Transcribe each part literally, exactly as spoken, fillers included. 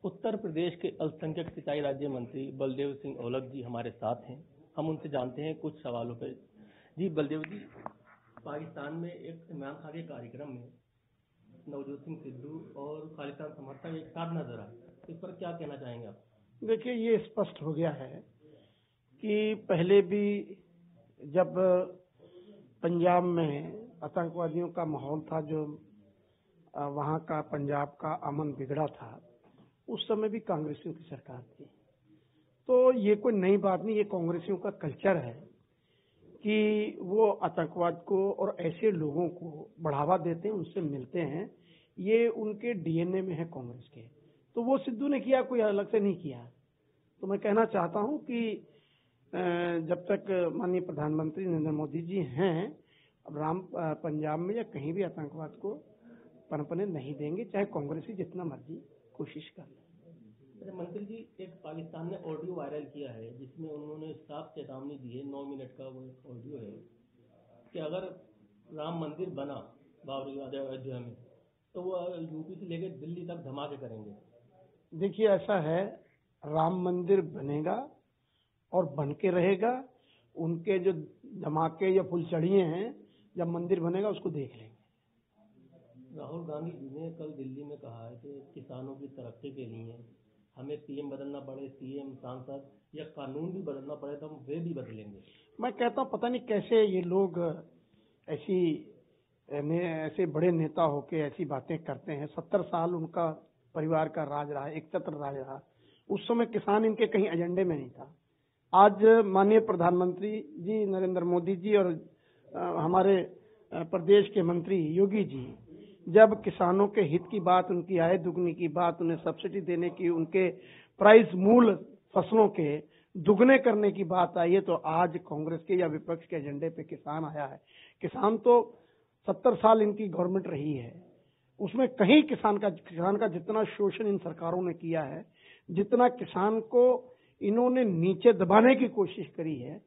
उत्तर प्रदेश के अल्पसंख्यक सिंचाई राज्य मंत्री बलदेव सिंह औलख जी हमारे साथ हैं। हम उनसे जानते हैं कुछ सवालों पर। जी बलदेव जी, पाकिस्तान में एक इमरान खान के कार्यक्रम में नवजोत सिंह सिद्धू और खालिस्तान समर्थक एक साथ नजर आए, इस पर क्या कहना चाहेंगे आप? देखिए, ये स्पष्ट हो गया है कि पहले भी जब पंजाब में आतंकवादियों का माहौल था, जो वहाँ का पंजाब का अमन बिगड़ा था, उस समय भी कांग्रेसियों की सरकार थी। तो ये कोई नई बात नहीं, ये कांग्रेसियों का कल्चर है कि वो आतंकवाद को और ऐसे लोगों को बढ़ावा देते हैं, उनसे मिलते हैं। ये उनके डीएनए में है कांग्रेस के। तो वो सिद्धू ने किया, कोई अलग से नहीं किया। तो मैं कहना चाहता हूं कि जब तक माननीय प्रधानमंत्री नरेंद्र मोदी जी हैं, अब राम पंजाब में या कहीं भी आतंकवाद को पनपने नहीं देंगे, चाहे कांग्रेस ही जितना मर्जी कोशिश कर ले। मंत्री जी, एक पाकिस्तान ने ऑडियो वायरल किया है जिसमें उन्होंने साफ चेतावनी दी है, नौ मिनट का वो एक ऑडियो है कि अगर राम मंदिर बना बाबरी अयोध्या में तो वो यूपी से लेकर दिल्ली तक धमाके करेंगे। देखिए, ऐसा है, राम मंदिर बनेगा और बन के रहेगा। उनके जो धमाके या फुलझड़िए हैं, जब मंदिर बनेगा उसको देख लेंगे। राहुल गांधी जी ने कल दिल्ली में कहा है कि किसानों की तरक्की के लिए हमें पीएम बदलना पड़े, सीएम, सांसद या कानून भी बदलना पड़े तो हम वे भी बदलेंगे। मैं कहता हूँ, पता नहीं कैसे ये लोग ऐसी ने, ऐसे बड़े नेता होके ऐसी बातें करते हैं। सत्तर साल उनका परिवार का राज रहा, एक छत्र राज रहा। उस समय किसान इनके कहीं एजेंडे में नहीं था। आज माननीय प्रधानमंत्री जी नरेंद्र मोदी जी और हमारे प्रदेश के मंत्री योगी जी, जब किसानों के हित की बात, उनकी आय दुगनी की बात, उन्हें सब्सिडी देने की, उनके प्राइस मूल फसलों के दुगने करने की बात आई है, तो आज कांग्रेस के या विपक्ष के एजेंडे पे किसान आया है। किसान तो सत्तर साल इनकी गवर्नमेंट रही है, उसमें कहीं किसान का किसान का जितना शोषण इन सरकारों ने किया है, जितना किसान को इन्होंने नीचे दबाने की कोशिश करी है,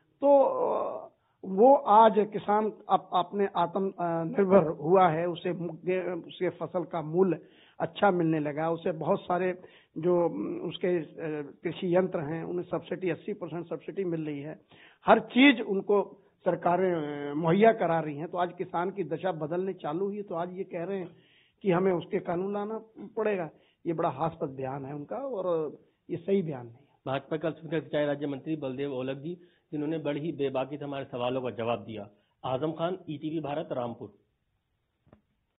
तो वो आज किसान अप, अपने आत्म निर्भर हुआ है। उसे उसके फसल का मूल्य अच्छा मिलने लगा। उसे बहुत सारे जो उसके कृषि यंत्र हैं, उन्हें सब्सिडी अस्सी परसेंट सब्सिडी मिल रही है। हर चीज उनको सरकारें मुहैया करा रही हैं। तो आज किसान की दशा बदलने चालू हुई। तो आज ये कह रहे हैं कि हमें उसके कानून लाना पड़ेगा। ये बड़ा हास्यास्पद बयान है उनका, और ये सही बयान नहीं है। भाजपा के अल्पसंख्यक सिंचाई राज्य मंत्री बलदेव औलख जी, जिन्होंने बड़ी ही बेबाकी से हमारे सवालों का जवाब दिया। आजम खान, ईटीवी भारत, रामपुर।